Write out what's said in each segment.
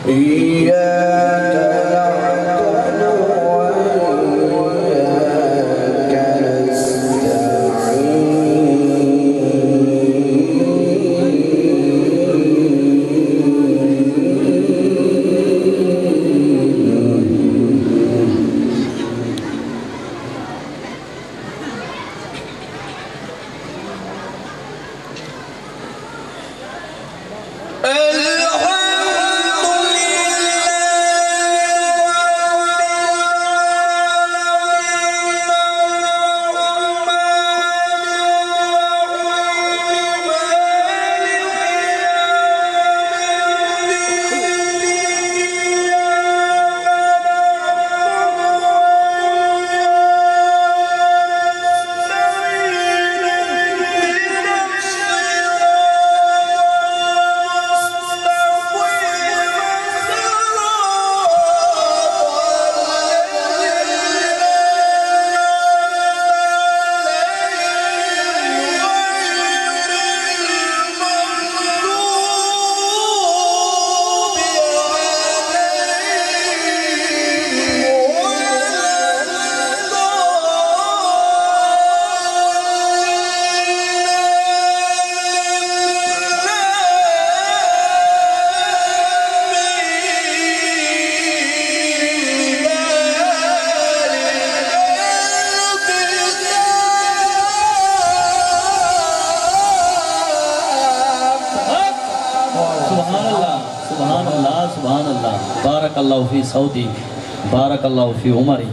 بارک اللہ فی سعودی بارک اللہ فی عمری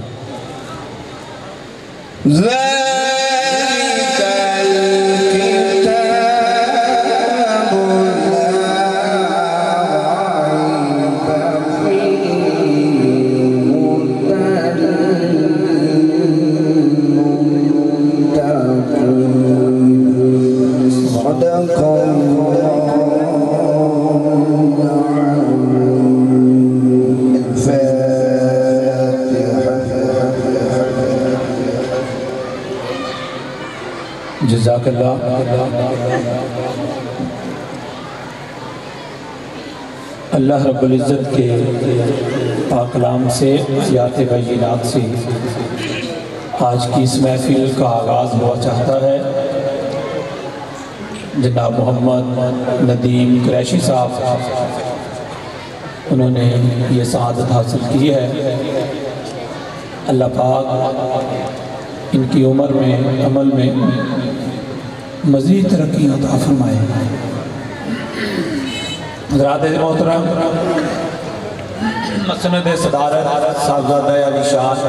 جزاک اللہ۔ اللہ رب العزت کے پاک کلام سے آیات بینات سے آج کی اس محفل کا آغاز ہوا چاہتا ہے۔ جناب محمد ندیم قریشی صاحب انہوں نے یہ سعادت حاصل کی ہے۔ اللہ پاک ان کی عمر میں عمل میں مزید ترقی عطا فرمائے۔ حضرات محترم، مسند صدارت صاحبزادہ علی شاہ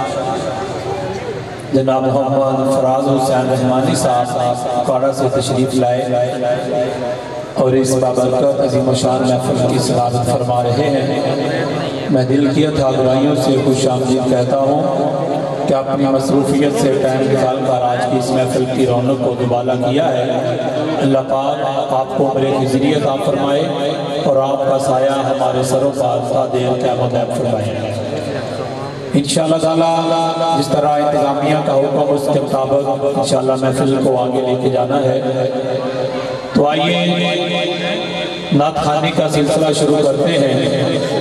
جناب محمد فراز حسین رحمانی صاحب کاڑا سے تشریف لائے اور اس بابرکت عظیم و شان محفل کی صدارت فرما رہے ہیں۔ میں دل کی اتھاگرائیوں سے خوش آمدید کہتا ہوں کہ اپنی مصروفیت سے ٹائم نکال کر آج کی اس محفل کی رونق کو دوبالا کیا ہے۔ اللہ پاک آپ کو عمر کی ذریعہ عطا فرمائے اور آپ کا سایہ ہمارے سروں پر تا دیر قیامت دائم فرمائے۔ انشاءاللہ تعالیٰ جس طرح انتظامیہ کا حکم اس کے مطابق انشاءاللہ محفل کو آگے لے کے جانا ہے، تو آئیے نعت خوانی کا سلسلہ شروع کرتے ہیں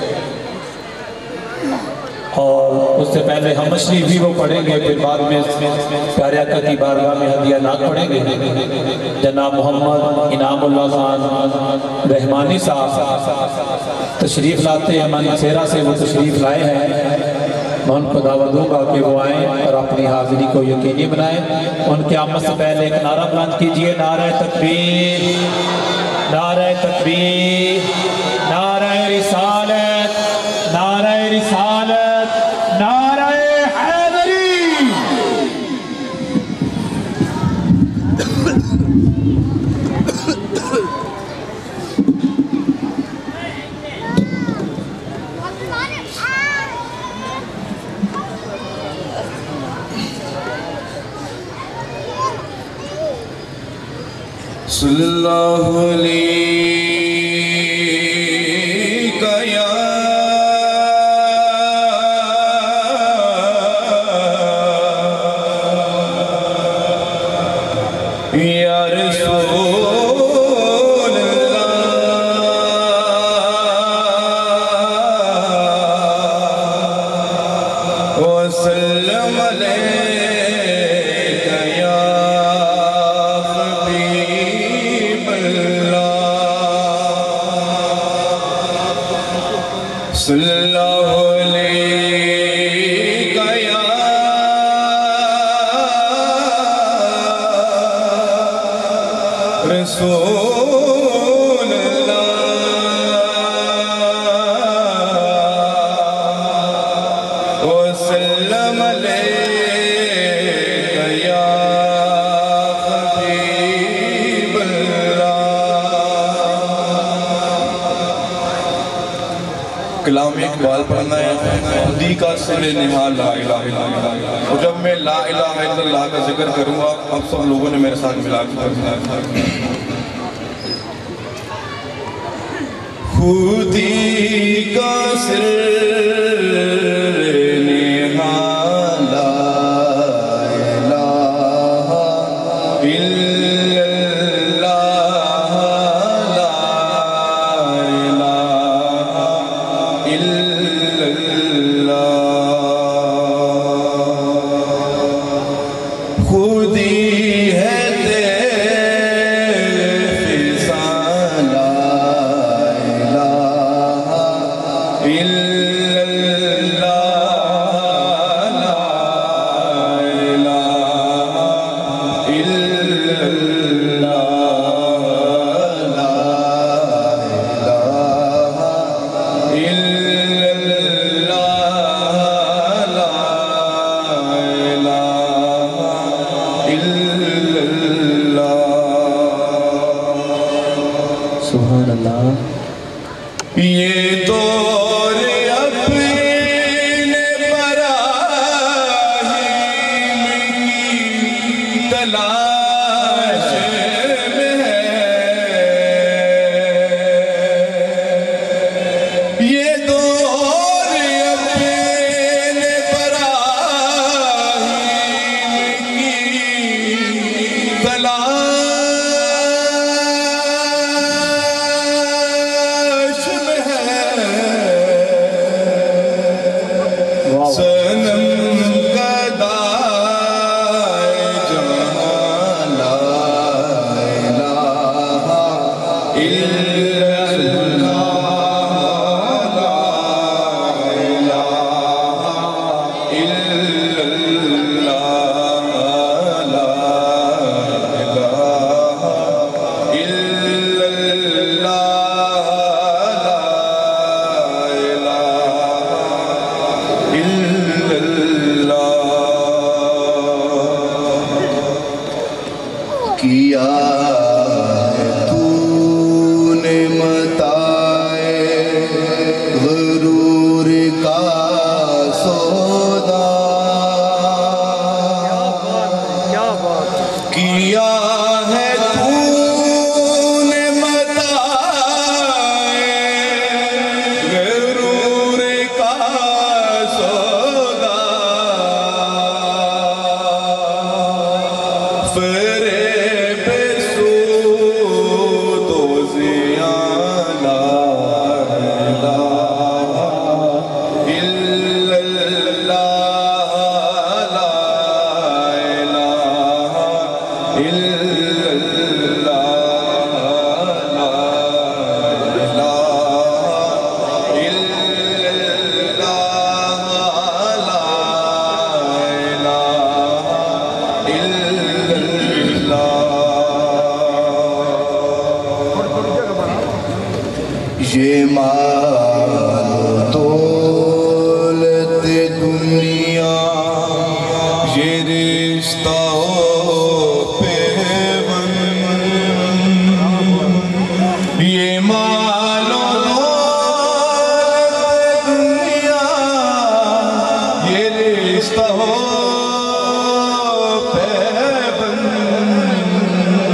اور اس سے پہلے ہم مشریف بھی وہ پڑھیں گے، پھر بعد میں پیارے آقا کی بارگاہ میں ہدیہ نعت پڑھیں گے۔ جناب محمد انعام اللہ خان رحمانی صاحب تشریف لاتے ہیں، منصیرہ سے وہ تشریف لائے ہیں۔ میں ان کو دعوت دوں گا کہ وہ آئیں اور اپنی حاضری کو یقینی بنائیں۔ ان کے آمد سے پہلے ایک نعرہ بلند کیجئے، نعرہ تکبیر، نعرہ تکبیر، نعرہ رسالت، نعرہ رسالت، نعرہ حیدری۔ صلی اللہ علیہ یا رسول اللہ صلی اللہ علیہ یا رسول اللہ وسلم علیہ یا حبیب اللہ۔ کلام اقبال پڑھنا ہے خودی کا سر نہا لا الہ الا اللہ، اور جب میں لا الہ الا اللہ کا ذکر کروں گا اب سب لوگوں نے میرے ساتھ ملا کے کرنا ہے۔ خودی کا سر نہا لا الہ الا خودی ہے تیرے فضا لا الہ الا اللہ، لا الہ الا اللہ، لا الہ الا سبحان اللہ۔ یہ دور اپنے براہیم کی تلاش میں ہے، یہ دور اپنے براہیم کی تلاش سنم گدائے جہاں لا الہ الا اللہ، لا الہ الا اللہ، لا الہ الا کیا ہے تو نے متائے غرور کا سودا، کیا ہے تو نے متائے غرور کا سودا، فریب سود و زیان لا الہ الا اللہ، لا الہ الا اللہ، لا الہ الا اللہ، لا الہ الا یہ مال دولت دنیا، یہ رشتہ پیوند، یہ مال دولت دنیا، یہ رشتہ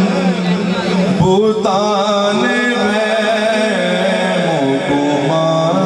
پیوند، بوتان میں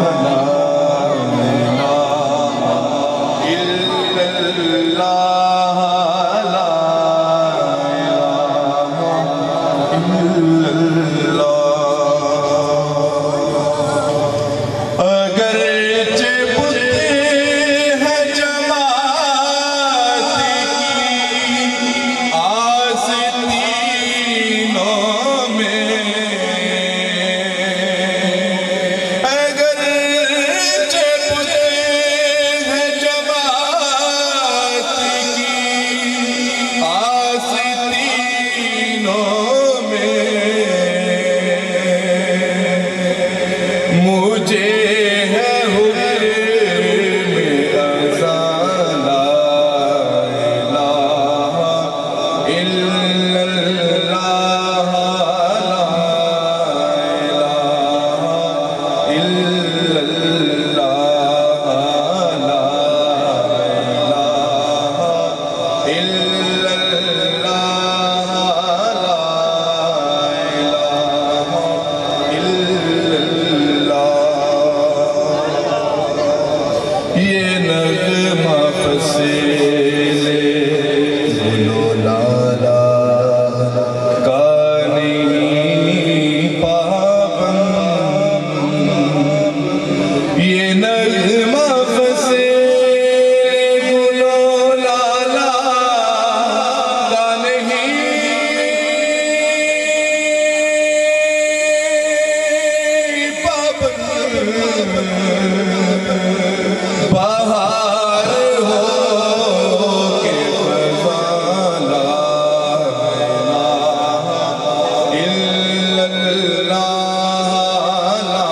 اللہ لا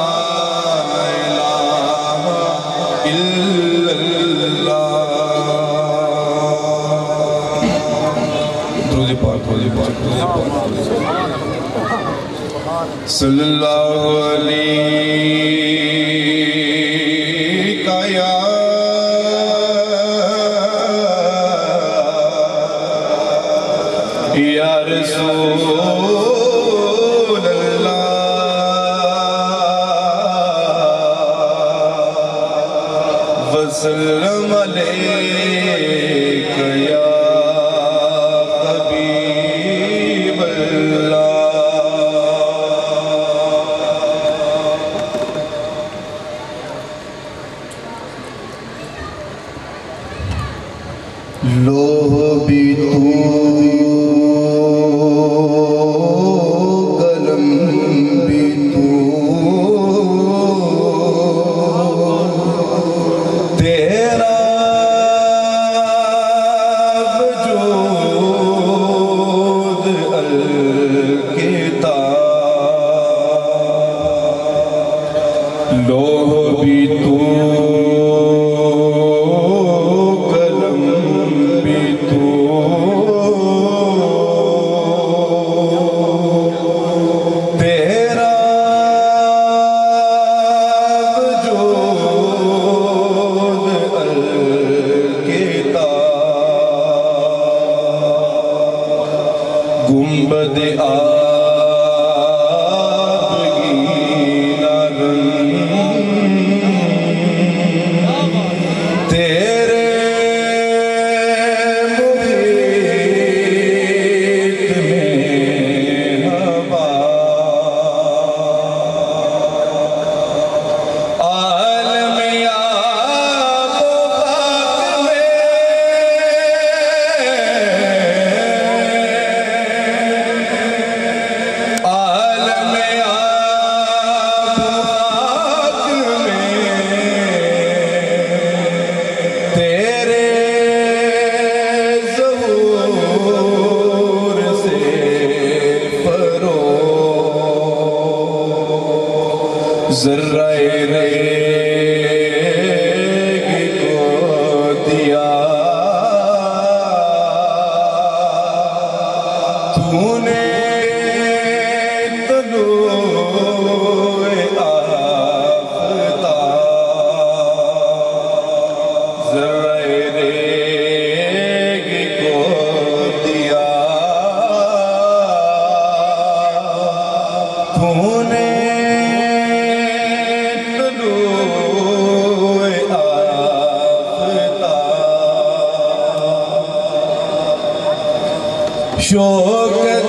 الہ الا اللہ درود پاک صلی اللہ علیہ یا یا رسول اللہ وسلم علیک یا حبیب اللہ لوح بھی تو قلم بھی تو تیرا وجود الکتاب لوح بھی تو گنبد آبگینہ رنگ تیرے محیط میں ہوا عالم آب و خاک میں ذرہ ریگ کو دیا تو نے طلوع آفتاب ذرہ ریگ کو دیا تو نے شوکت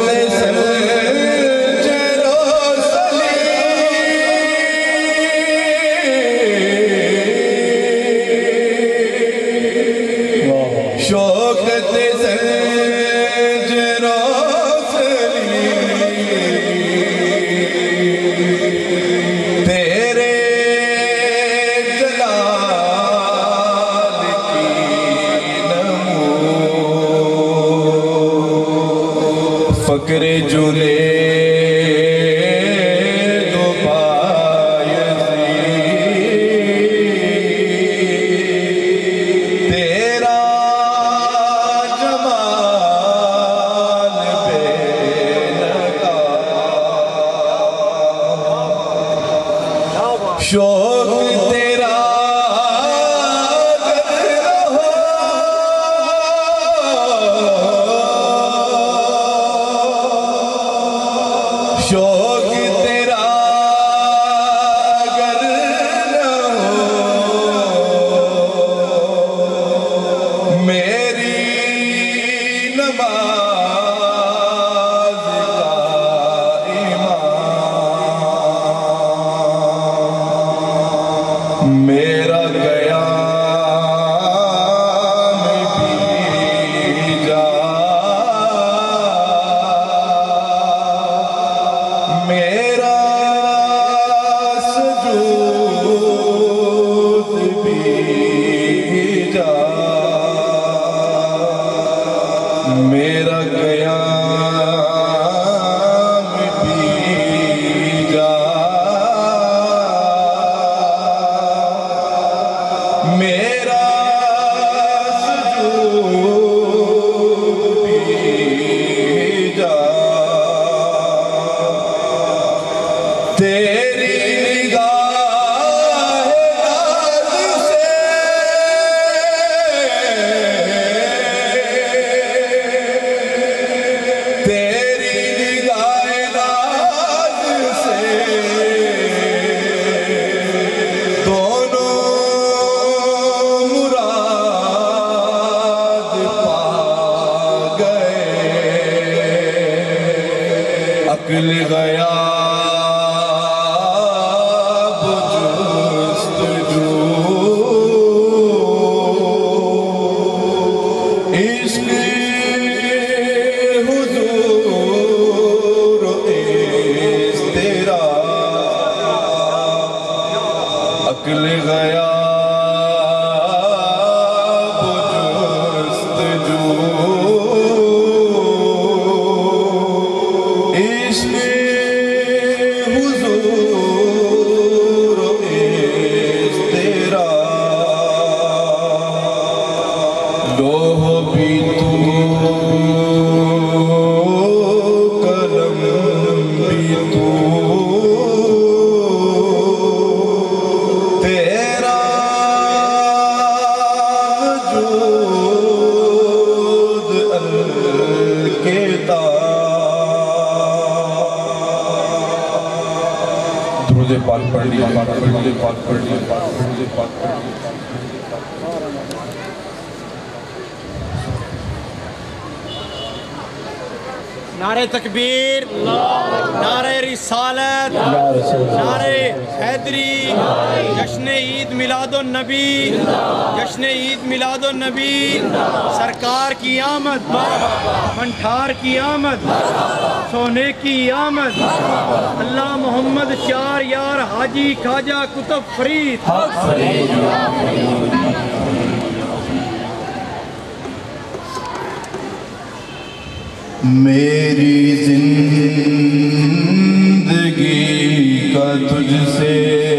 سلجر و سلیم شوکت سلجر و سلیم تیرے جلال کی فقر جنے دو بایزید تیرا جمال بے نقاب شوق تیرا شوق تیرا اگر نہ ہو میری نماز کا ایمان تیری نگاہ ناز سے تیری نگاہ ناز سے دونوں مراد پا گئے عقل غیاب جستجو عشق حضور اضطراب عقل غیاب جستجو عشق حضور اضطراب لوح بھی تو قلم بھی تو تیرا وجود الکتاب درود پاک پڑھ لیجیے درود پاک پڑھ لیجیے درود پاک پڑھ لیجیے نعرہ تکبیر، نعرہ رسالت، نعرہ حیدری، جشن عید میلاد النبی، جشن عید میلاد النبی، سرکار کی آمد، منٹھار کی آمد، سونے کی آمد، اللہ محمد چار یار حاجی خواجہ قطب فرید میری زندگی کا تجھ سے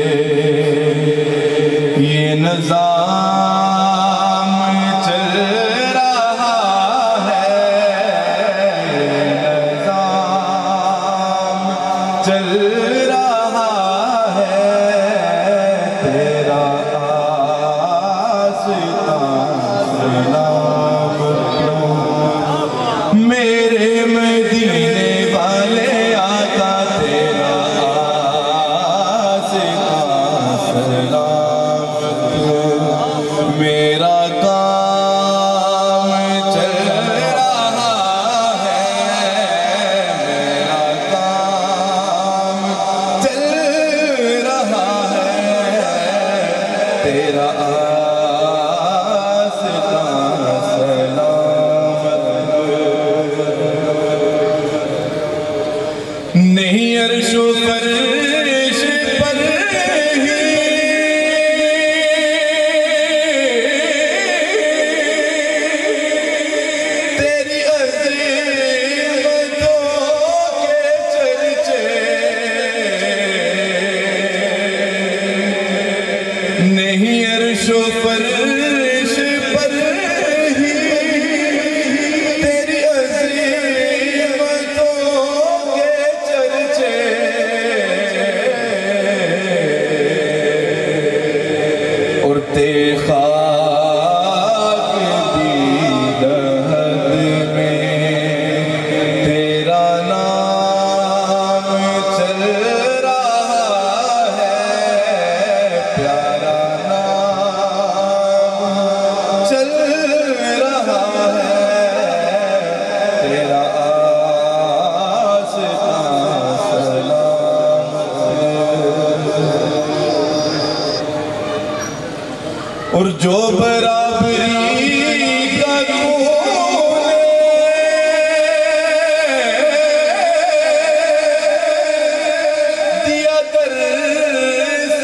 یہ نظام چل رہا ہے نظام چل رہا ہے تیرا آستان سلام میرے مدینے والے آقا تیرا آستان سلام میرا کام چل رہا ہے میرا کام چل رہا ہے تیرا آستان سلام نہیں عرش و فرش پر ہی تیری عظمتوں کے چرچے نہیں عرش و فرش پر ہی تیری عظمتوں کے چرچے اور خاک دی دہد میں تیرا نام چل رہا ہے پیارا نام چل رہا ہے تیرا آستان سلام اور جو برابری کا تو دیا درس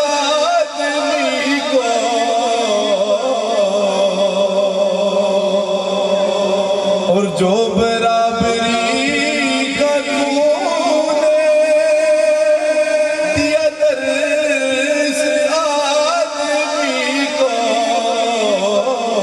آدمی کو اور جو برابری کا تو دیا درس آدمی کو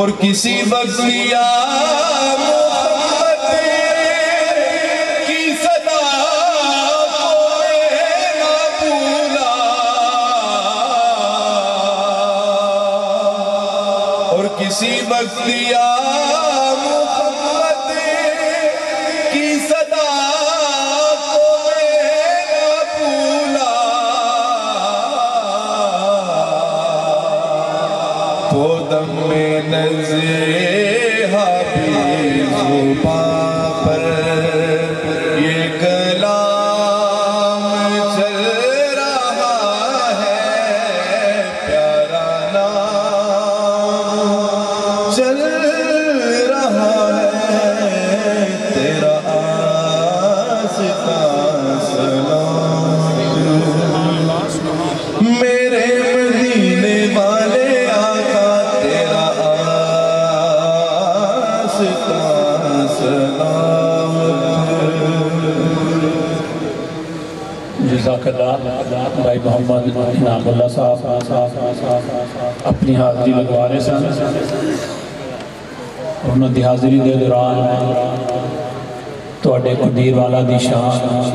اور کسی وقت یا محمد کی صدا کو میں نہ بھولا، اور کسی وقت یا محمد کی صدا کو میں نہ بھولا، تو دم میں نزیحہ بھی زباں پر یہ کلام چل رہا ہے، پیارا نام چل رہا ہے، تیرا آستان سلام، میرے مدینے والے آقا تیرا آستان سلام۔ جزاک اللہ بھائی محمد انعام اللہ صاحب اپنی حاضری لگوا رہے سن، انہوں دی حاضری دے دوران توڑے قدیر والا دی شان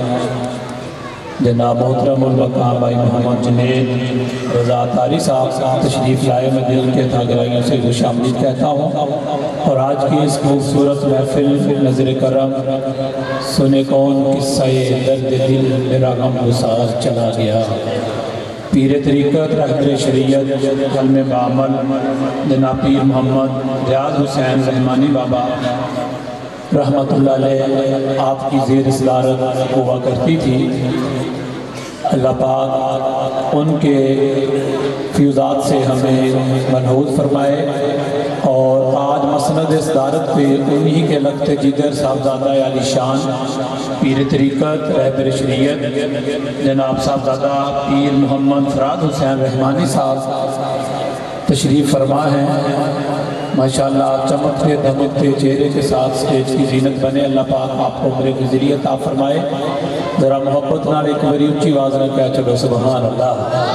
جناب محترم المقام بھائی محمد جنید رضا تاری صاحب تشریف لائے، میں دل کے تھا گرائیوں سے خوش آمدید کہتا ہوں، اور آج کی اس خوبصورت محفل نظر کرم سنے کون قصہ درد دل میرا غم گسار چلا گیا، پیر طریقت رہبر شریعت علم بعمل جناب پیر محمد ریاض حسین رحمانی بابا رحمت اللہ علیہ آپ کی زیر صدارت ہوا کرتی تھی، اللہ پاک ان کے فیوزات سے ہمیں منحوظ فرمائے، اور آج مسند صدارت پہ انہی کے لگتے جگر صاحبزادہ علی شان پیر طریقت رہبر شریعت جناب صاحبزادہ پیر محمد فراز حسین رحمانی صاحب تشریف فرما ہیں، ماشاءاللہ چمکتے دھمکتے چہرے کے ساتھ سٹیج کی زینت بنے، اللہ پاک آپ کو عمر گزری عطا فرمائے، ذرا محبت نال ایک باری اونچی آواز میں کہہ چلو سبحان اللہ۔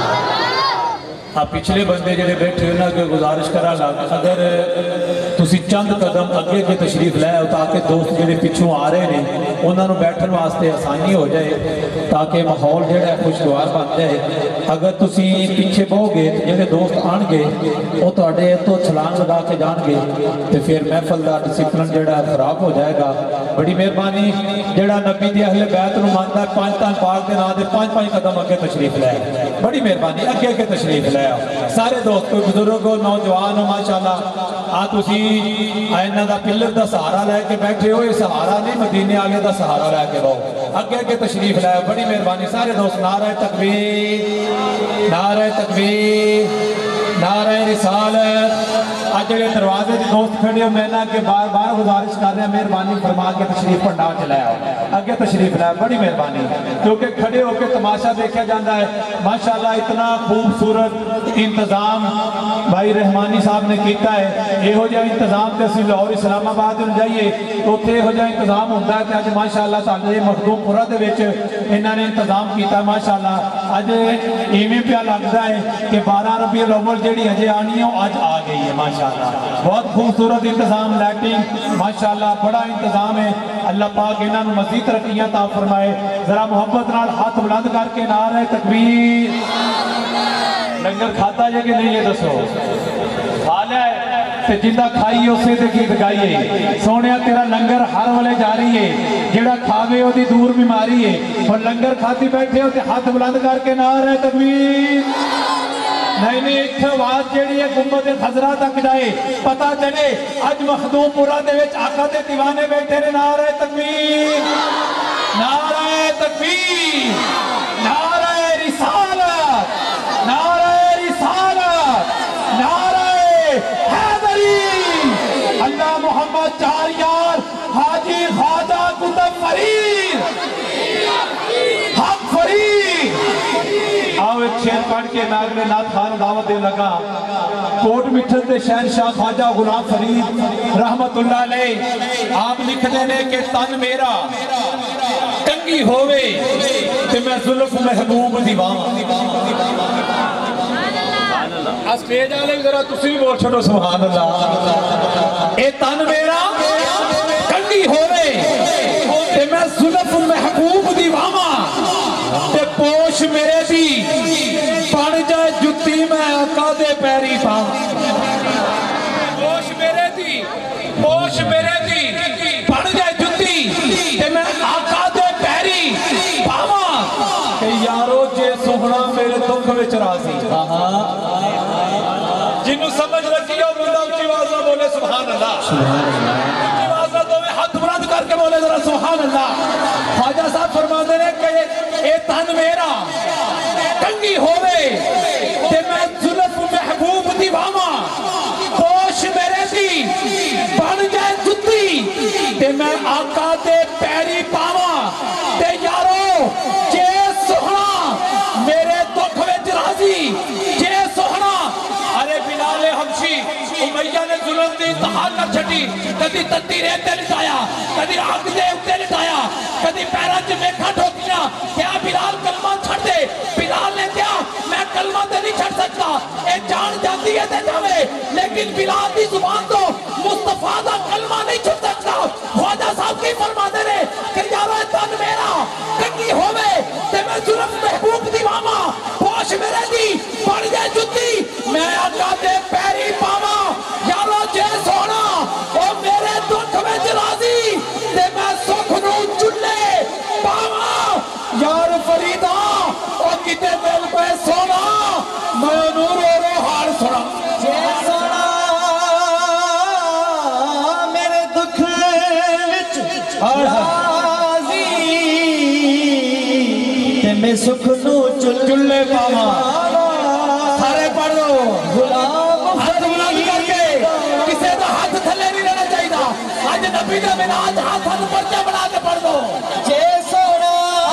آپ پچھلے بندے جڑے بیٹھے ہونا کہ گزارش کرا گا اگر تسی چند قدم اگے کے تشریف لائے ہو تاکہ دوست جڑے پچھوں آ رہے ہیں انہوں نے بیٹھن واسطے آسانی ہو جائے، تاکہ ماحول جڑا ہے خوشگوار بن جائے، اگر تسی پیچھے بہو گے جڑے دوست آن گے وہ تواڈے تو چھلانگ لگا کے جان گے تو پھر محفل دا ڈسپلن جڑا خراب ہو جائے گا۔ بڑی مہربانی جڑا نبی دی اہل بیت نو مانتا ہے پانچ تن پاک دے نام دے پانچ قدم اگے تشریف لائے، بڑی مہربانی اگے اگے تشریف لائے سارے دوست کوئی بزرگ ہو نوجوان ہو، ماشاءاللہ تسی آئینہ دا پلر دا سہارا لے کے بیٹھے ہو، یہ سہارا نہیں مدینے آگے دا سہارا لے کے بہو، اگے اگے تشریف لائے، بڑی مہربانی سارے دوست نعرہ تکبیر نعرہ تکبیر نعرہ رسالت۔ آج جڑے دروازے کے دوست کھڑے ہو میں نہ کہ بار بار گزارش کر رہے ہیں مہربانی فرما کے تشریف پنڈال چلایا ہو، اگے تشریف لائے، بڑی مہربانی، کیونکہ کھڑے ہو کے تماشا دیکھا جاتا ہے۔ ماشاءاللہ اتنا خوبصورت انتظام بھائی رحمانی صاحب نے کیتا ہے، یہ ہو جائے انتظام تے اسی لاہور اسلام آباد میں جائیے اوتھے ہو جائے انتظام ہوتا ہے کہ آج ماشاءاللہ ساڈے مخدوم پورا دے وچ انہاں نے انتظام کیتا ہے، ماشاءاللہ اج ایویں پیا لگدا ہے کہ 12 ربیع الاول جڑی اجے آنی ہے اج آ گئی ہے، ماشاءاللہ بہت خوبصورت انتظام، لائٹنگ ماشاءاللہ بڑا انتظام ہے، اللہ پاک انہاں نوں مزید ترقیاں عطا فرمائے۔ ذرا محبت نال ہاتھ بلند کر کے نعرہ تکبیر۔ لنگر کھاتا ہے کہ نہیں یہ دسو؟ کھا لیا ہے تے جندہ کھائی اسے تے گیت گائیے، سونیا تیرا لنگر ہر والے جاری ہے، جڑا کھاوے ہو دی دور بیماری ہے، اور لنگر کھاتی بیٹھے ہو تے ہاتھ بلند کر کے نعرہ تکبیر۔ نہیں ایک آواز جیڑی ہے گنبد خضرا تک جائے، پتہ چلے اج مخدوم پورا دے وچ آقا دے دیوانے بیٹھے نے، نعرہ تکبیر نعرہ تکبیر نعرہ رسالت نعرہ رسالت نعرہ حیدری، اللہ محمد چار یار حاجی خواجہ قطب فرید حق فرید۔ آؤ ایک شعر پڑھ کے میں اگلے نعت خان دعوت دے لگا۔ کوٹ مٹھن دے شہنشاہ خواجہ غلام فرید رحمت اللہ علیہ آپ لکھ دینے کہ تن میرا کنگی ہووے تے میں ظلف محبوب دیوان۔ اسٹیج والے بھی ذرا تسی بھی بول چھوڑو سبحان اللہ اے تن میرا کنڈی ہووے تے میں زلف محبوب دی واواں تے پوش میرے دی بن جائے جتی میں آقا دے پیری پاواں پوش میرے دی بن جائے جتی تے میں آقا دے پیری پاواں کہ یارو جے سوہنا میرے دکھ وچ راضی جنہوں سمجھ لگی ہو بندہ اچھی آواز بولے سبحان اللہ اچھی آواز دو میں ہاتھ بلند کر کے بولے ذرا سبحان اللہ خواجہ صاحب فرماتے ہیں کہ اے تن میرا کنگی ہووے تے میں زلف محبوب دی واواں پوش میرے دی بن جائے جتی تے میں آقا دے پیری پاواں تے یارو جے سوہنا میرے دکھ وچ راضی جے سوہنا ارے بلال حبشی امیہ نے ظلم دی انتہا نہ چھٹی کدی تتی ریتے لٹایا کدی آگ دے اتے لٹایا کدی پیرا جمیکھا ٹھوکیا کیا بلال کلمہ چھڑ دے بلال نے کیا میں کلمہ دے نہیں چھڑ سکتا اے جان جاتی ہے دے جاوے لیکن بلال دی زبان تو مصطفیٰ دا کلمہ نہیں چھڑ سکتا خواجہ صاحب کی فرما دے رہے کہ یارو اے تن میرا کنگی ہووے تے میں ظلم محبوب دی واما پوش میرے دی بڑھ جائے جتی میں آقا دے پیری پاواں یارو جے سونا او میرے دکھ وچ راضی تے میں سکھ نو چلے پاواں یار فریدا او کتے دل پہ سونا میں نور رو حال سنا جے سونا میرے دکھ وچ راضی تے میں سکھ نو چلے پاواں سارے پڑھ لو ہاتھ بلند کر کے کسے دا ہاتھ تھلے نہیں رہنا چاہیے آج نبی دا مناج ہاتھ ہاتھ پرچہ بنا کے پڑھ دو جے سونا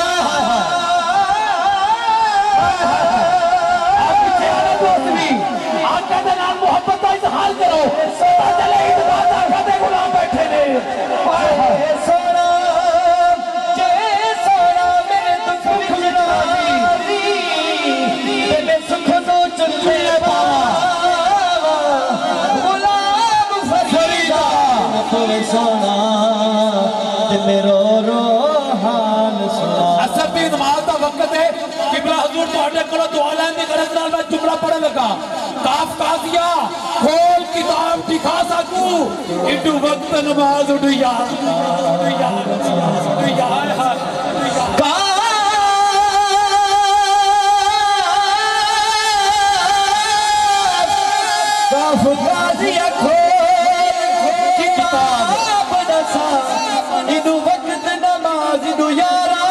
آپ پیچھے آنے دوستری آقا دے نال محبت کا اظہار کرو پتہ چلے اتباد آقا دے غلام بیٹھے نے جے سونا میرے دکھ وچ راضی تے میں سکھ نو چلے پاواں غلام فریدا کوئی سونا تے میرا روحان سنا اثر بھی نماز دا وقت ہے قبلہ حضور تہاڈے کولوں دعا لین دی غرض نال میں جملہ پڑھن لگا کاف قاضیہ کھول کتاب دکھا سکوں انٹو وقت نماز اٹھ یار کاف قاضیہ کھول کتاب دسا انو وقت نماز انو یارا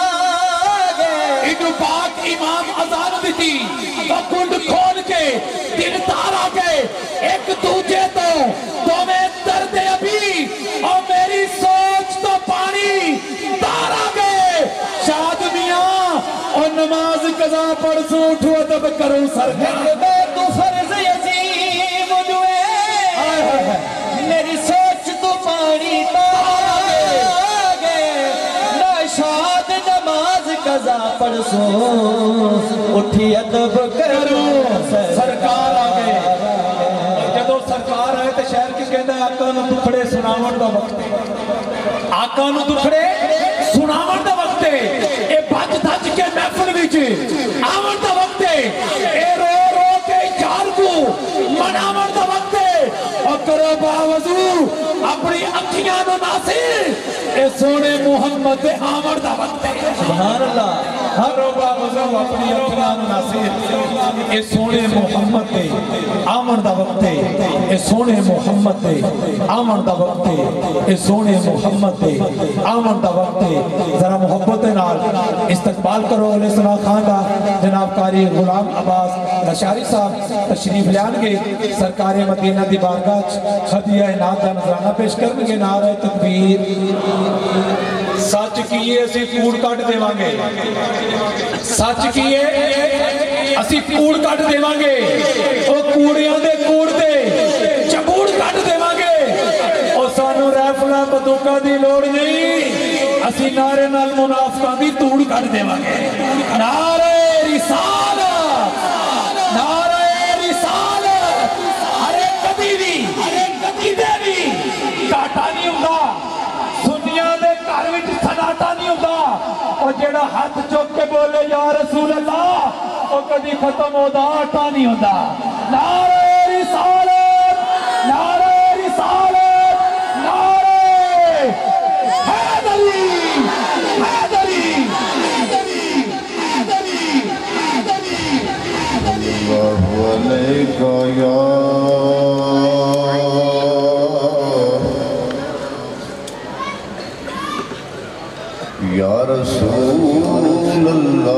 گئے انٹو پاک امام اذان دیتی وقت کھول کے دل تارا گئے ایک دوجے تو میں درد ابھی اور میری سوچ تو پانی تارا گئے شاد میاں اور نماز قضا پڑھ سو اٹھو تب کروں سرکار میں تو فرض عظیم دوئے میری سوچ تو پانی تارا گئے نشاد نماز قضا پڑھ سو اٹھی ادب کروں سرکار آگئے جدو سرکار آئے تو شہر کی کہندہ ہے آقا نو دکھڑے سناون دا وقت ہے آقا نو دکھڑے سناون دا وقت ہے اے بھج دھج کے محفل وچ آون دا وقت ہے اے رو رو کے یار کو مناون دا وقت ہے اور کرو باوضو اپنی اکھیاں نو ناصر اے سونے محمد دے آون دا وقت ہے سبحان اللہ ہر روبا وزو اپنی اکھیاں نو ناصر اے سونے محمد دے آمن دا وقت ہے اے سونے محمد دے آمن دا وقت ہے اے سونے محمد دے آمن دا وقت ہے ذرا محبت نال استقبال کرو علیہ السلام خان دا جناب قاری غلام عباس لشاری صاحب تشریف لیان گے سرکار مدینہ دی بارگاہ ہدیہ انعام دا نظرانہ پیش کرنے گے نعرہ تکبیر سچ کیے اسی کوڑ کٹ دے وانگے سچ کیے اسی کوڑ کٹ دے وانگے او کوڑیاں دے کوڑ دے چبوڑ کٹ دے وانگے او سانو ریفلہ بندوقاں دی لوڑ نہیں اسی نعرے نال منافقاں دی توڑ کٹ دے وانگے نعرہ رسالت نعرہ رسالت ہاتھ چوک کے بولے یا رسول اللہ وہ کبھی ختم ہوتا آٹا نہیں ہوتا نعرہ رسالت نعرہ رسالت نعرہ حیدری حیدری حیدری حیدری اللہ علیکہ یا رسول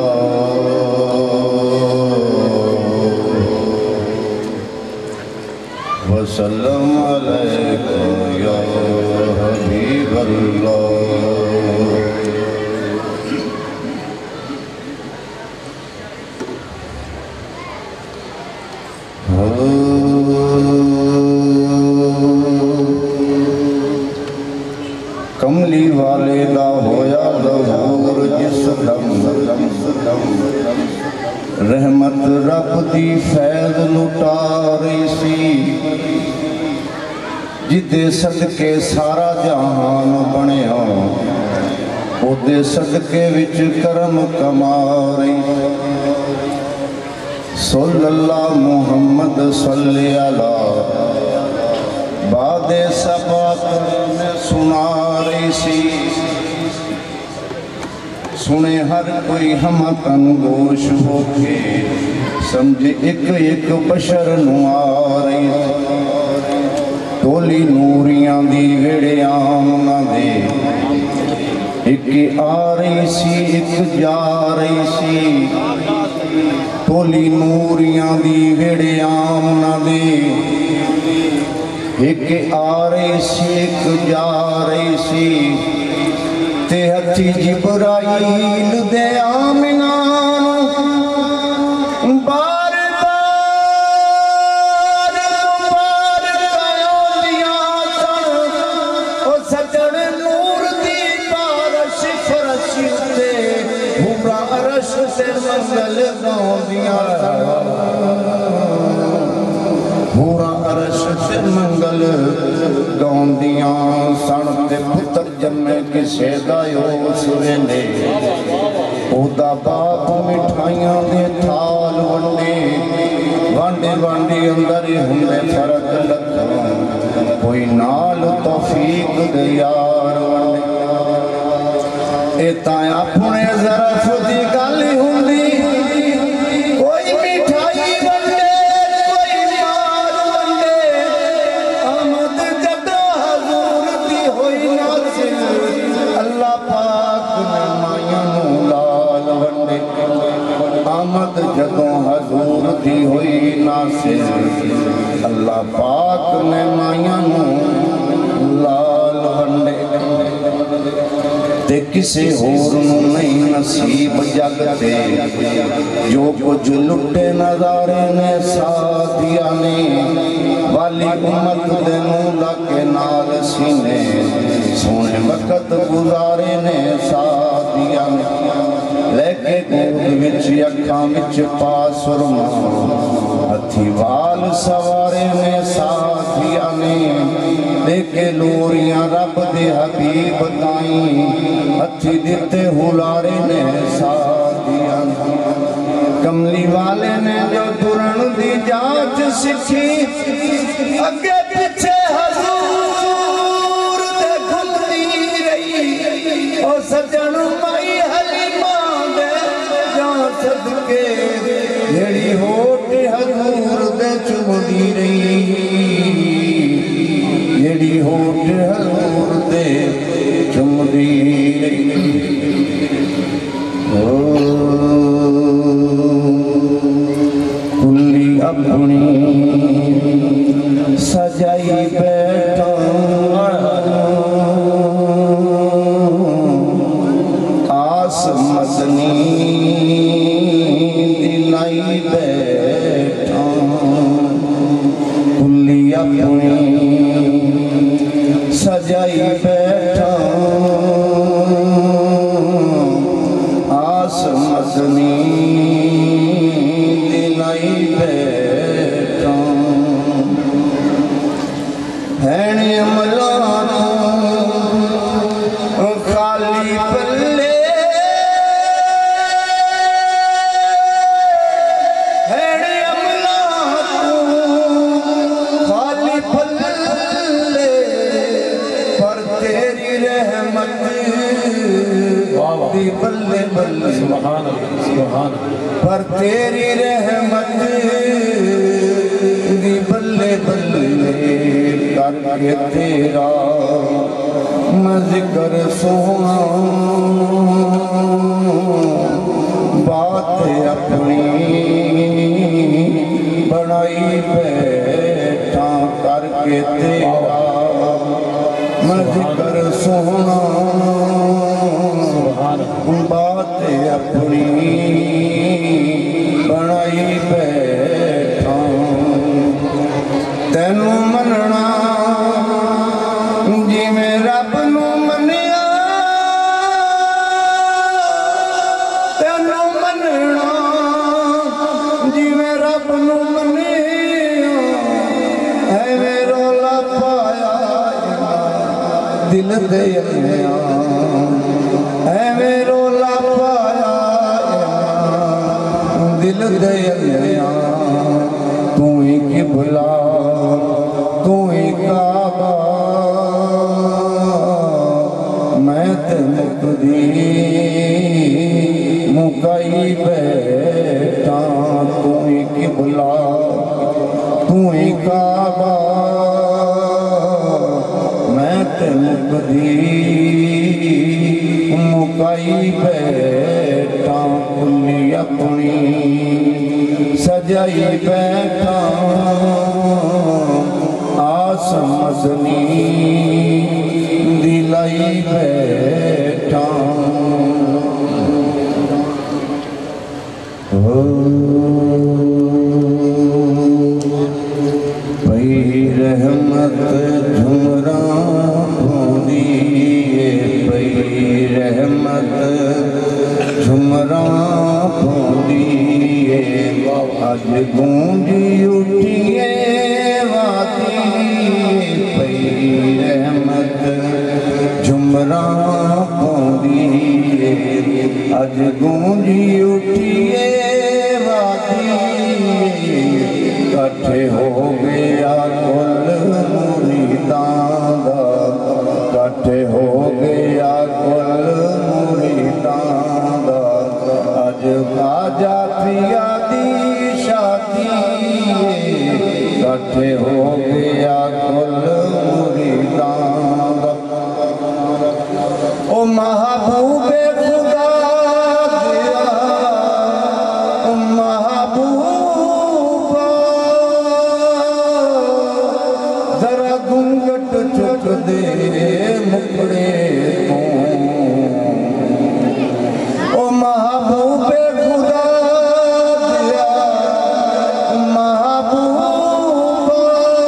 اللہ وسلم علیکہ یا حبیب اللہ کملی والے دا ہویا ظہور جس دم رحمت رب دی فیض لٹا رہی سی جدے صدقے سارا جہان بنیا او دے صدقے وچ کرم کما رہی صلی اللہ محمد صلی اللہ بعد سبات میں سنا رہی سی سنے ہر کوئی ہم تن گوش ہو کے سمجھے ایک ایک بشر نو آ رہی ٹولی نوریاں دی ویڑیاں نہ دے ایک آ رہی سی ایک جا رہی سی ٹولی نوریاں دی ویڑیاں نہ دے ایک آ رہی سی ایک جا رہی سی تے ہتھی جبرائیل دے آمنان بار بار بار کایوں دیا سن او سجن نور دی بارش فرش دے ہمرا عرش سے منزل گاؤں دیا پورا عرش سے منگل گاؤندیاں سنتے پتر جمع کسے دائیو سوینے او دا باپ مٹھائیاں دے تھال ونڈے وانڈے وانڈے اندر ہمیں فرق لگا کوئی نال توفیق دے یار ونڈے اے تائیں اپنے ظرف دی گالی ہوندی کوئی مٹھائی ونڈے آمد جدوں حضور دی ہوئی ناصر اللہ پاک نے مائیاں نو لال ونڈے تے کسے ہور نو نہیں نصیب جگتے جو کچھ لٹے نظارے نے ساتھیا نے والی امت دنوں لکے نال سینے سونے وقت گزارے نے ساتھیا نے لے کے گود وچ اکھاں وچ پاس رما ہتھی وال سوارے نے ساتھیا نے لے کے لوریاں رب دے حبیب تائیں ہتھی دیتے ہلارے نے ساتھیا نے کملی والے نے جو ٹرن دی جانچ سکھی اگے پیچھے حضور دے گھلتی رہی اور سجن مائی حلیمان دے جان صدقے جیڑی ہوٹ حضور دے چمدی رہی جیڑی ہوٹ حضور دے چمدی رہی کلی اپنی سجائی بیٹھا آس مدنی دلائی بیٹھا کلی اپنی سجائی بیٹھا آس مدنی دلائی بیٹھا ہین عملہ بلے سبحان اللہ سبحان پر تیری رحمت دی بلے بلے کر کے تیرا میں ذکر سونا بات اپنی بڑائی بیٹھا کر کے تیرا میں ذکر سونا بات اپنی بڑائی بیٹھا تینوں مننا جی میں رب نو منیا تینوں مننا جی میں رب نو منیا اے میں رولا پایا دل دے اپنیا اے میں رولا پایا دل دے اپنیا تو ہی قبلہ تو ہی کعبہ میں تے مقدی مکائی بیٹھا تو ہی قبلہ تو ہی کعبہ میں تے مقدی مکائی بیٹھا کلی اپنی سجائی بیٹھا آس مزنی دلائی بیٹھا پئی رحمت جھمراں پوندی پئی رحمت جھمراں پوندی اج گونجی اٹھیے وادی پئی رحمت جھمراں پوندی اج گونجی اٹھیے وادی کٹھے ہو گیا کل مریداں دا کٹھے ہو گیا کل مریداں دا اج خواجہ پیا دی شادی کٹھے ہو گیا کل مریداں دا او محبوب خدا دیا او محبوبہ ذرا گھنگٹ چک دے مکڑے تو او محبوب خدا دیا محبوبہ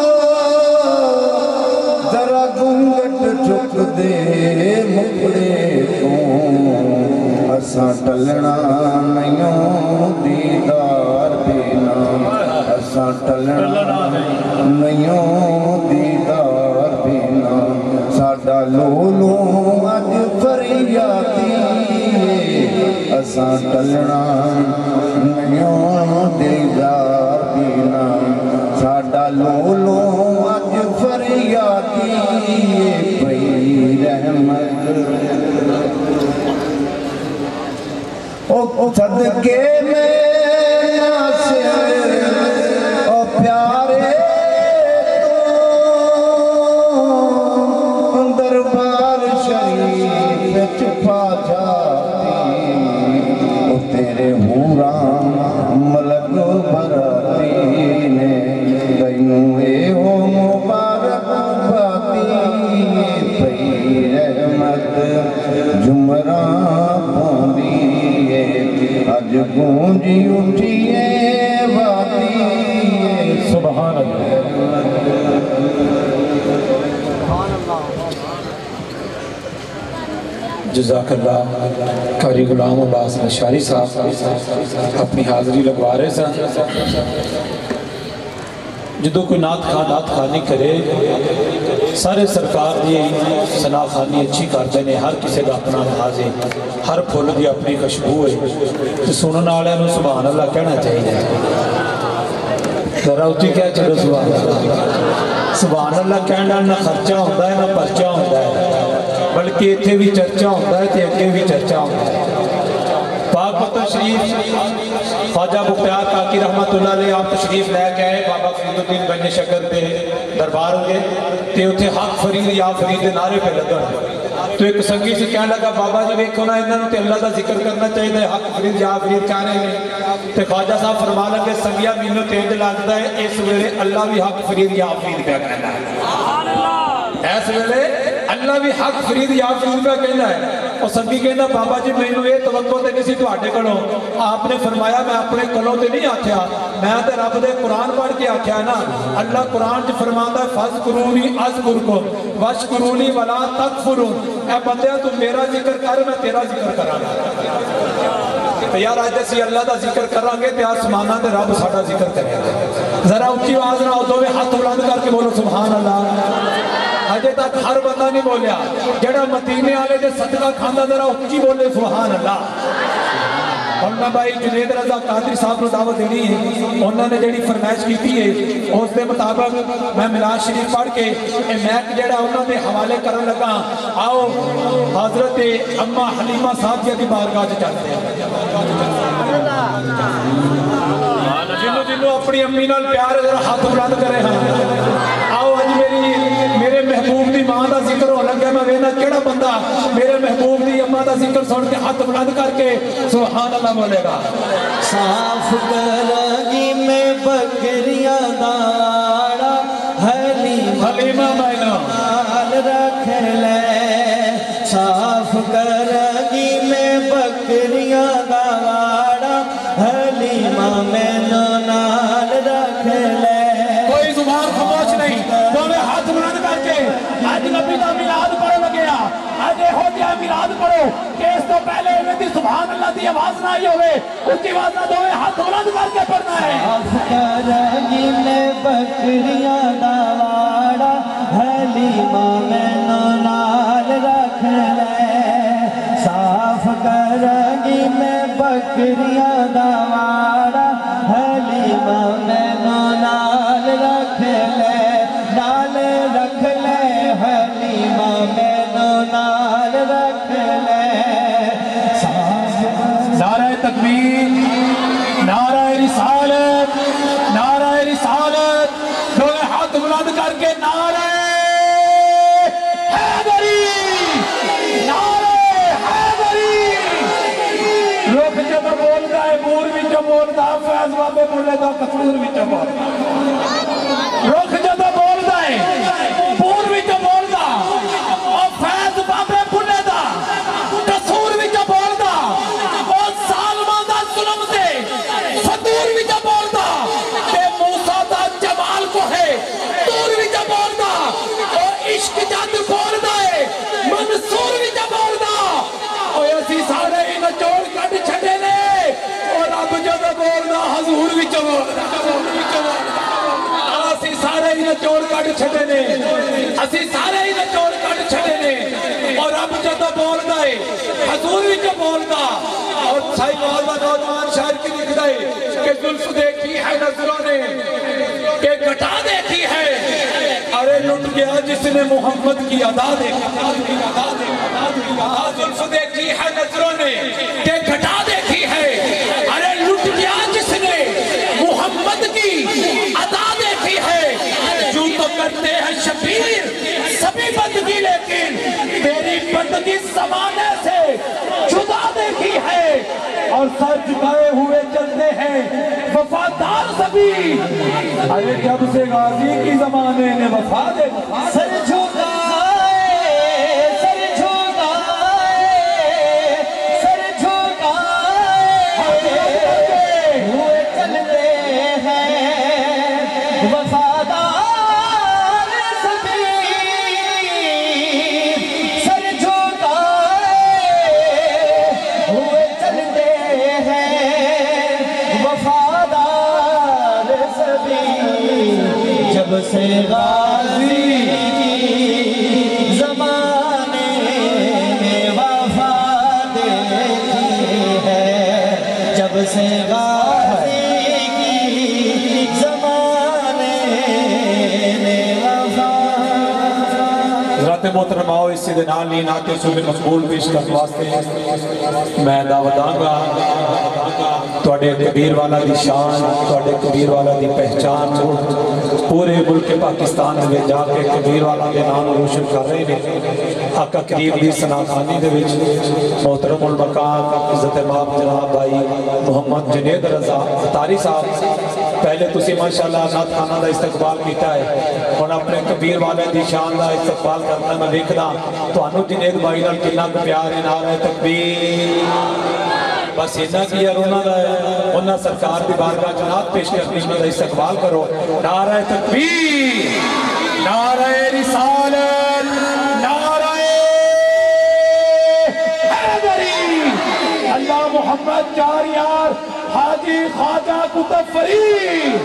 ذرا گھنگٹ چک دے مکڑے تو اساں ٹلنا نہیں دیدار بینا اساں ٹلنا نہیں دیدار بینا ساڈا لولو اج فریادی اساں ٹلنا نہیں دیدار بینا ساڈا لولو اج فریادی پئی رحمت او صدقے میں ناصر او پیارے تو دربار شریف وچ پا جاتی او تیرے حوراں ملک براتی نے تینوں اے ہو مبارک باتی پئی رحمت جمراں پوندی اج گونجی اٹھیے وادی سبحان اللہ جزاک اللہ قاری غلام عباس نشاری صاحب اپنی حاضری لگوا رہے سن جدو کوئی نعت خانی کرے سارے سرکار دی ثنا خانی اچھی کرتے ہیں ہر کسی کا اپنا انداز ہے ہر پھول دی اپنی خوشبو ہے تو سننے والے نو سبحان اللہ کہنا چاہیے ذرا اچھی کیا چلو سبحان اللہ سبحان اللہ کہنا نہ خرچہ ہوتا ہے نہ پرچہ ہوتا ہے بلکہ اتنے بھی چرچا ہوتا ہے تے اگے بھی چرچا ہوتا ہے پاک پتر شریف خواجہ بختیار کاکی رحمت اللہ علیہ آپ تشریف لے کے آئے بابا فرید الدین گنج شکر دے دربار ہوئے تے اتھے حق فرید یا فرید دے نعرے پہ لگا تو ایک سنگی سے کہنے لگا بابا جی ویکھو نا انہوں تے اللہ دا ذکر کرنا چاہیے حق فرید یا فرید کہہ رہے ہیں تے خواجہ صاحب فرما لگے سنگیا مینوں تیز لگتا ہے اس ویلے اللہ بھی حق فرید یا فرید پہ کہنا ہے اس ویلے اللہ بھی حق فرید یا فرید پہ کہنا ہے اور سنگی کہنا بابا جی میں نے یہ توقع تے کسی تو آٹے کلوں آپ نے فرمایا میں اپنے کلوں تے نہیں آکھیا میں تے رب دے قرآن پڑھ کے آکھیا نا اللہ قرآن جو فرماتا ہے فَذْكُرُونِي أَذْكُرْكُمْ وَاشْكُرُونِي وَلَا تَكْفُرُونَ اے بندے تو میرا ذکر کر میں تیرا ذکر کرانا یار آج جیسی اللہ دا ذکر کریں گے تے آسمانہ دے رب ساڑا ذکر کریں گے ذرا اچھی آواز نہ ہو دو ہاتھ بلند کر کے بولو سبحان اللہ اجے تک ہر بندہ نہیں بولیا جڑا مدینے والے دے صدقہ کھانا ذرا اچھی بولے سبحان اللہ اور میں بھائی جنید رضا قادری صاحب کو دعوت دینی ہے انہوں نے جڑی فرمائش کی ہے اس دے مطابق میں میلاد شریف پڑھ کے میک جڑا انہوں نے حوالے کرنے لگا آؤ حضرت اماں حلیمہ صاحب جی کی بارگاہ چلتے ہیں جنہوں جنہوں اپنی امی نال پیار ذرا ہاتھ بلند کرے ہیں آؤ آج میرے محبوب دی ماں دا ذکر ہو لگا میں وینا کیڑا بندہ میرے محبوب دی اماں دا ذکر سن کے ہاتھ بلند کر کے سبحان اللہ بولے گا صاف کرگی میں بکریاں داڑا حلیمہ بینو رکھ لے صاف کرگی میں بکریاں داڑا حلیمہ بینو نال رکھ لے کوئی زبان خاموش نہیں دونوں ہاتھ بلند کر کے آج نبی دا میلاد پڑھ لگیا آج ہو گیا میلاد پڑھو کہ اس تو پہلے انہیں دی سبحان اللہ دی آواز نہ آئی ہوئے اس کی آواز نہ دونوں ہاتھ بلند کر کے پڑھنا ہے صاف کرگی میں بکریاں داڑا حلیمہ بینو نال رکھ لے صاف کرگی میں بکریاں داڑا حلیمہ بینو نال رکھ لے نال رکھ لے حلیمہ بینو نال رکھ لے نعرہ تکبیر نعرہ رسالت نعرہ رسالت دونوں ہاتھ بلند کر کے نعرہ حیدری نعرہ حیدری لوگ جب بولتا ہے مور وچوں بولتا فیض بابے بولے دا کسور وچوں بولتا رخ جب بولتا ہے مور وچوں بولتا اور فیض بابے بولے دا کسور وچوں بولتا اور سالمہ دا ظلم دے فدور وچوں بولتا کہ موسیٰ دا جمال کو ہے دور وچوں بولتا اور عشق جد بولتا ہے منصور وچوں بولتا اور اسی سارے ہی نچوڑ کٹ چھڑے نے اور رب جب بولتا حضور وچوں بولتا اسی سارے ہی نچوڑ کٹ چھڑے نے اسی سارے ہی نچوڑ کٹ چھڑے نے اور رب جب بولتا ہے حضور وچوں بولتا اور صحیح والا نوجوان شاعر کی لکھ دے کہ زلف دیکھی ہے نظروں نے کہ گھٹا دیکھی ہے ارے لٹ گیا جس نے محمد کی ادا دیکھی زلف دیکھی ہے نظروں نے کہ گھٹا دیکھی ہے ارے لٹ گیا جس نے محمد کی ادا دیکھی ہے جو تو کرتے ہیں شبیر سبھی بندگی لیکن تیری بندگی زمانے سے جدا دیکھی ہے اور سر جھکائے ہوئے چلتے ہیں وفادار سبھی ارے جب سے غازی کی زمانے نے وفا دے سر جھکائے سر جھکائے سر جھکائے ہوئے چلتے ہیں وفادار سبھی سر جھکائے ہوئے چلتے ہیں وفادار سبھی جب سے غازی زمانے میں وفا دیکھی ہے جب سے غازی کی زمانے میں وفا حضرات محترم آؤ اس سے نال نہیں ناتے صبح مقبول پیش کرنے واسطے میں دعوت داں گا توڑے کبیر والا دی شان توڑے کبیر والا دی پہچان پورے ملک پاکستان میں جا کے کبیر والا دے نام روشن کر رہے ہیں آقا کریم دی سناخانی دے وچ محترم المقام عزت ماب جناب بھائی محمد جنید رضا اتاری صاحب پہلے تسی ماشاءاللہ نعت خانہ دا استقبال کیتا ہے اور اپنے کبیر والے دی شان دا استقبال کرنا میں دیکھنا تو انو جنید بھائی نال کنا کو پیار ہے نعرہ تکبیر بس اتنا کیا رونا دا ہے انہاں سرکار دی بارگاہ جناب پیش کرنی میں استقبال کرو نعرہ تکبیر نعرہ رسالت نعرہ حیدری اللہ محمد جاریار حاجی خواجہ کتب فرید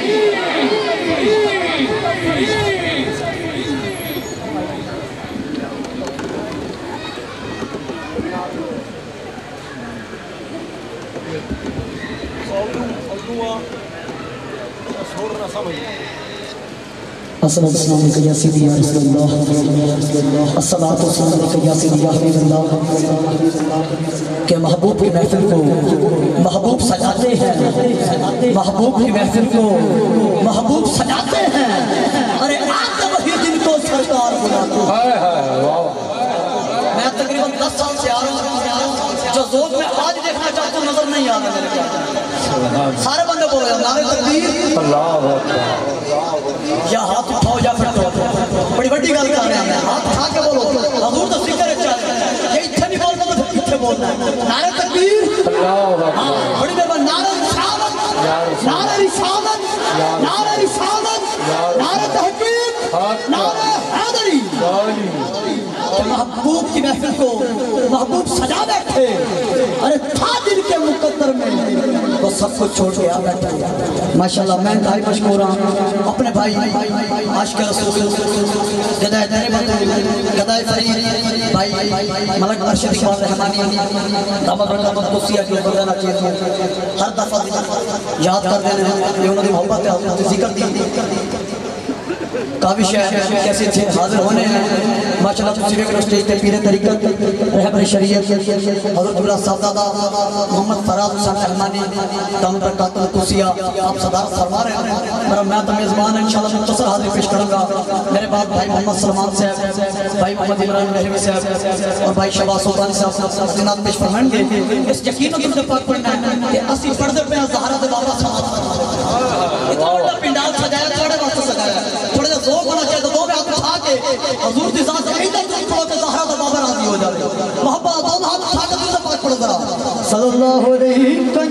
السلام علیکم یا سیدی یا رسول اللہ الصلاۃ والسلام علیکم یا سیدی یا حبیب اللہ کہ محبوب کی محفل کو محبوب سجاتے ہیں محبوب کی محفل کو محبوب سجاتے ہیں ارے آج وہی دن کو سرکار بلاتے ہیں میں تقریباً 10 سال سے آ رہا ہوں جو ذوق میں آج دیکھنا چاہتا ہوں نظر نہیں آتا میرے کیا سارے بندے بولے نعرہ تکبیر اللہ یا ہاتھ اٹھاؤ یا پھر بڑی بڑی گل کر رہے ہیں ہاتھ اٹھا کے بولو حضور تو ذکر چاہتے ہیں یہ اتنے نہیں بولنا تو پھر کتنے بولنا ہے نعرہ تکبیر بڑی بڑی نعرہ رسالت نعرہ رسالت نعرہ رسالت نعرہ تحقیق نعرہ حیدری محبوب کی محفل کو محبوب سجا بیٹھے ارے تھا دل کے مقدر میں وہ سب کچھ چھوڑ کے آ بیٹھے ماشاءاللہ میں انتہائی مشکور ہوں اپنے بھائی عاشق رسول گدائے تیرے بطور گدائے فرید بھائی ملک ارشد اقبال رحمانی دامت رحمت قدسیہ کی اوپر دینا چاہیے ہر دفعہ یاد کر دینے ہیں یہ انہوں نے محبت ہے ذکر دی کابش ہے کیسے تھے حاضر ہونے ہیں ماشاءاللہ تجھے ایک سٹیج تے پیر طریقت رہبر شریعت حضرت اللہ صاحبزادہ محمد فراد حسین رحمانی دامت برکات القدسیہ آپ صدارت فرما رہے ہیں میرا میں تو میزبان انشاءاللہ مختصر حاضر پیش کروں گا میرے بعد بھائی محمد سلمان صاحب بھائی محمد عمران مہروی صاحب اور بھائی شہباز سلطانی صاحب جناب پیش فرمائیں گے اس یقین و دل پاک پڑھنا ہے کہ اسی پردے پہ زہرا دے بابا سماعت اتنا بڑا پنڈال سجایا تھوڑے واسطے سجایا تھوڑے سے ذوق ہونا چاہیے تو دو میں ہاتھ اٹھا کے حضور دی ذات سے ایدہ تک چھوڑ کے زہرا دا بابا راضی ہو جاتے محبت دو ہاتھ اٹھا کے دل سے پاک پڑھ ذرا صلی اللہ علیہ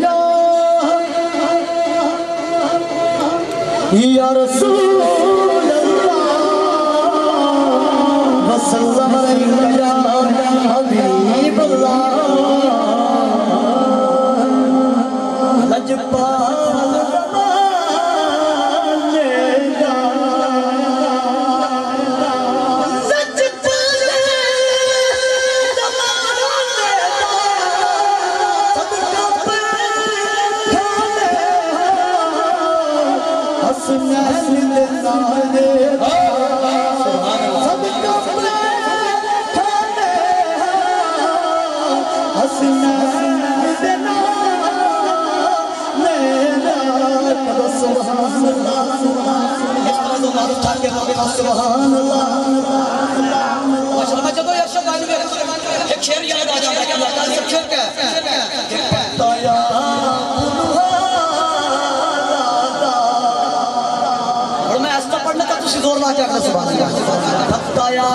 یا رسول اللہ وسلم علیہ یا حبیب اللہ لجپا سبحان اللہ ماشاءاللہ میں جب یہ شب آنے میں ایک شعر یاد آ جاتا ہے کہ اللہ تعالیٰ سب شعر کیا ہے کہ پتایا اور میں ایسا پڑھنا تھا تسی زور لا کے اپنے سبحان اللہ پتایا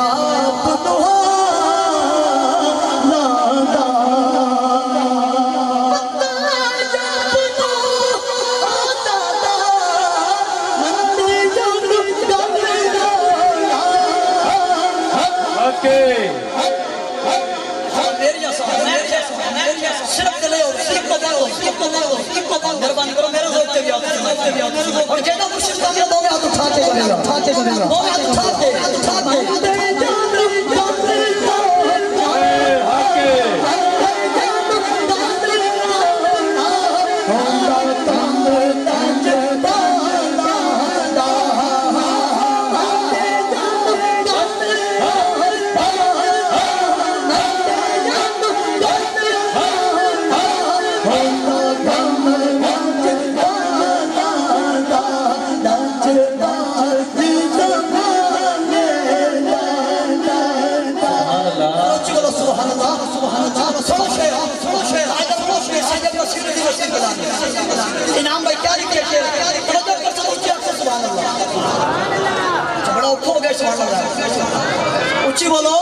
اور جینا مشکل کام دو میں ہاتھ اٹھاتے کرے گا دو میں ہاتھ اٹھاتے سبحان اللہ بڑا اٹھو گئے سبحان اللہ اچھی بولو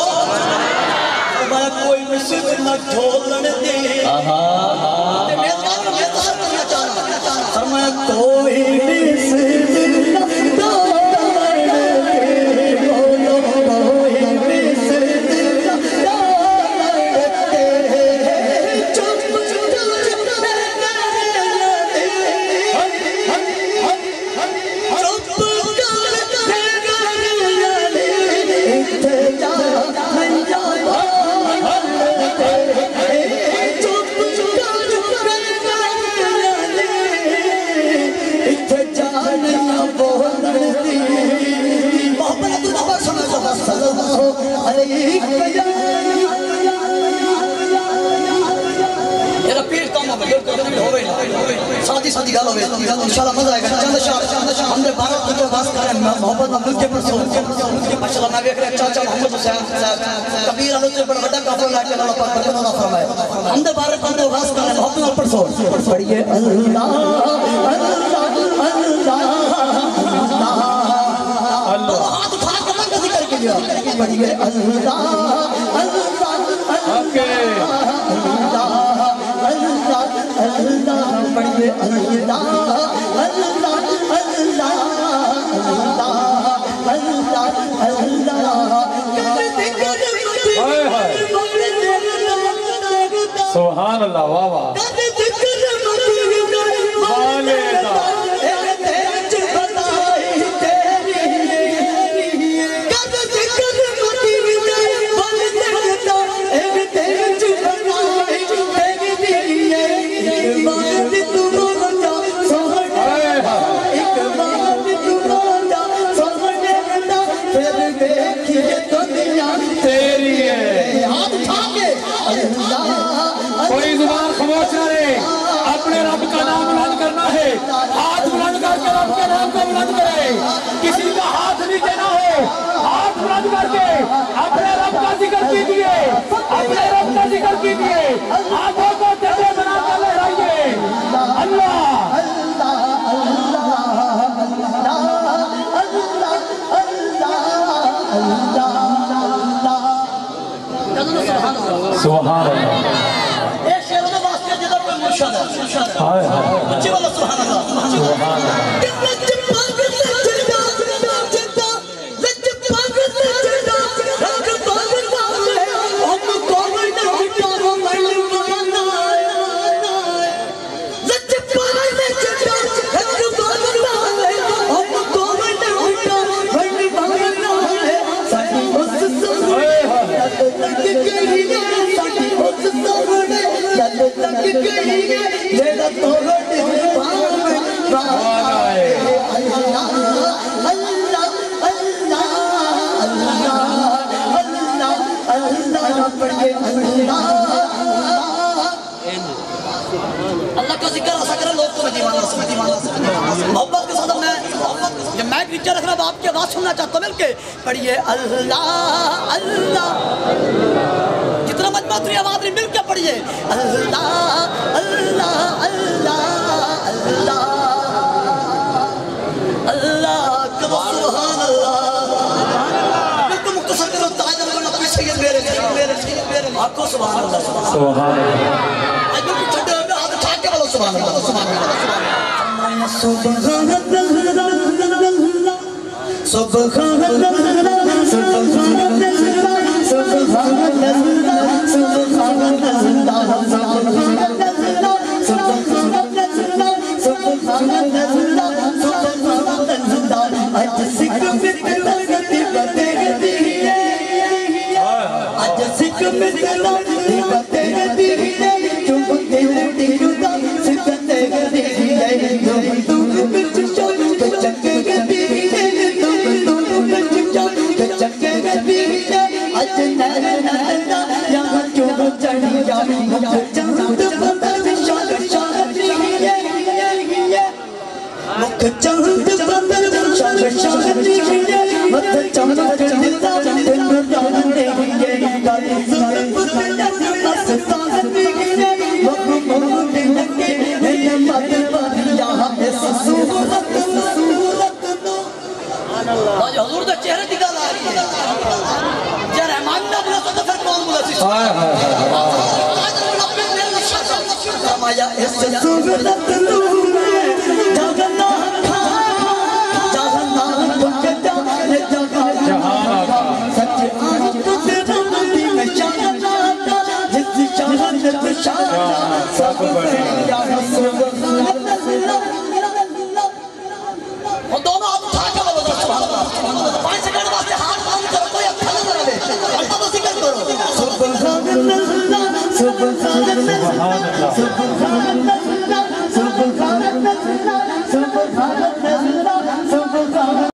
میں کوئی مصر نہ ڈھولن دے میزبان کرنا چاہنا فرمایا کوئی مصر نہ ڈھولن دے بولو کوئی مصر نہ ڈھولن دے چپ سادی گل ہوئے انشاءاللہ مزہ آئے گا چند شاہ ہم نے بھارت کو باس کر رہے ہیں محبت میں ملک کے پر سو ماشاءاللہ میں دیکھ رہے چاچا محمد حسین صاحب کبیر علیہ سے بڑا بڑا کافر لا کے اللہ پاک برکت عطا فرمائے ہم نے بھارت کو باس کر رہے ہیں محبت میں پر سو پڑھیے اللہ اللہ ہاتھ اٹھا کے اللہ کا ذکر کیجیے پڑھیے اللہ اللہ پڑھیے اللہ اللہ اللہ اللہ سبحان اللہ واہ واہ کوئی زبان خاموش نہ رہے اپنے رب کا نام بلند کرنا ہے ہاتھ بلند کر کے رب کے نام کو بلند کرے کسی کا ہاتھ نیچے نہ ہو ہاتھ بلند کر کے اپنے رب کا ذکر کیجئے اپنے رب کا ذکر کیجئے ہاتھوں کو جھنڈے بنا کر لہرائیے اللہ سبحان اللہ ایک شیر میں واسطے جدہ کوئی مرشد ہے بچے والا سبحان اللہ سبحان اللہ اللہ کا ذکر ایسا کرے لوگ کو محبت کے ساتھ میں جب میں نیچے رکھ رہا ہوں آپ کی آواز سننا چاہتا ہوں مل کے پڑھیے اللہ اللہ جتنا مجمع اتنی آواز نہیں مل کے پڑھیے اللہ اللہ اللہ اللہ اللہ سبحان اللہ بالکل مختصر کرو تاج اللہ اپنی سید میرے آپ کو سبحان اللہ سبحان اللہ سبحان اللہ سبحان اللہ سبحان اللہ سبحان اللہ سبحان اللہ سبحان اللہ سبحان اللہ اج سکھ متلا گتی بتے گتی اج سکھ متلا گتی بتے گتی چم دل ٹکدا سکتے گتی تم تم بچ چل چکے گتی تم بچ چل چکے گتی اج نہ نہ یہاں کیوں چڑھی جا چند بدل شان شان مکھ چند بدل شان شان مت چند چلتا تینوں جان دے گل سن پتلا مستان دی مکھ مکھ دے لگے مت بھیا اس صورت جب رحمان نہ بلا تو پھر کون بلا سی فرمایا اس صورت نور جگنا کھا جہاں تک جانے جگہ سچ آنکھ تیرا مدینہ شاہدہ جس شاہدت شاہدہ سب بڑے یا رسول اللہ وہ دونوں آپ اٹھا کے بولو سبحان اللہ 5 سیکنڈ واسطے ہاتھ بند کرو کوئی اکھا نہ رہے اللہ کا ذکر کرو سبحان اللہ سبحان اللہ سبحان اللہ سبحان اللہ سبحان اللہ